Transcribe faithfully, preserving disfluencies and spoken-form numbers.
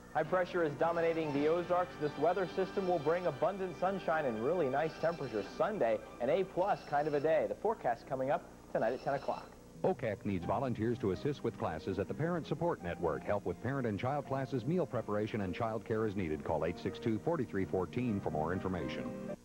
High pressure is dominating the Ozarks. This weather system will bring abundant sunshine and really nice temperatures Sunday, an A-plus kind of a day. The forecast coming up tonight at ten o'clock. O C A C needs volunteers to assist with classes at the Parent Support Network. Help with parent and child classes, meal preparation, and child care is needed. Call eight six two, four three one four for more information.